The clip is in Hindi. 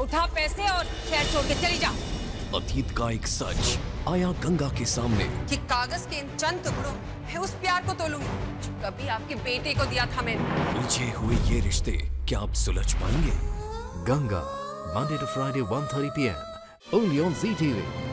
उठा पैसे और शहर छोड़ के चली जा। अतीत का एक सच आया गंगा के सामने कि कागज के इन चंद टुकड़ों मैं उस प्यार को तोलूंगी जो कभी आपके बेटे को दिया था मैंने। उलझे हुए ये रिश्ते क्या आप सुलझ पाएंगे? Ganga, Monday to Friday 1:30 p.m. only on ZTV.